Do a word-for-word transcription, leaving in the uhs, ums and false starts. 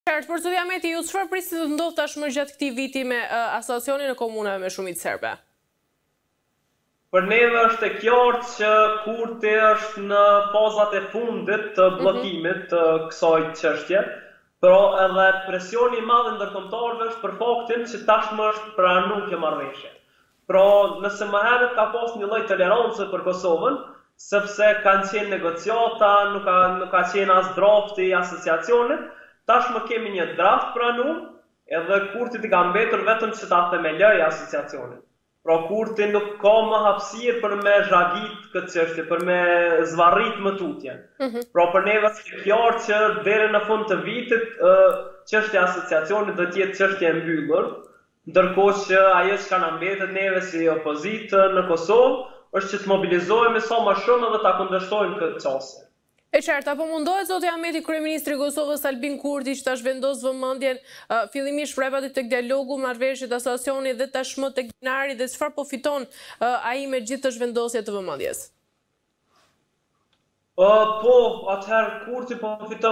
Qartë, për Zoti Ahmeti, ju çfarë prisni të ndodhë tashmë gjatë këtij viti me uh, asociacionin e komunave me shumicë serbe? Për neve është e qartë që Kurti është në fazat e fundit të bllokimit të kësaj çështje, por edhe presioni i madh ndërkombëtarëve është për faktin që tashmë është pranuar kjo marrëveshje. Pra, nëse më herët ka pas një lloj tolerance për Kosovën, sepse kanë qenë negociata, nuk ka nuk ka qenë as drafti i asociacionit, tashmë kemi një draft pranuar, edhe Kurti i ka mbetur vetëm që ta themelojë asociacionin. Pra Kurti nuk ka më hapësirë për me zhagit këtë çështje, për me zvarrit më tutjen. Mm -hmm. Pra për neve është e qartë që deri në fund të vitit çështja e asociacionit do të jetë çështje e mbyllur, ndërkohë që ajo që na mbetet neve si opozitë në Kosovë është që të mobilizohemi sa më shumë dhe ta kundërshtojmë këtë çështje. E qartë, apo mundohet Zoti Ahmeti, kryeministri i Kosovës Albin Kurti, që tash vendos vëmendjen uh, fillimisht prapë tek dialogu, marrëveshjet, asociacioni dhe tashmë tek binari, dhe çfarë po fiton uh, ai me gjithë të zhvendosjet të vëmendjes? Uh, po, atëherë Kurti po fiton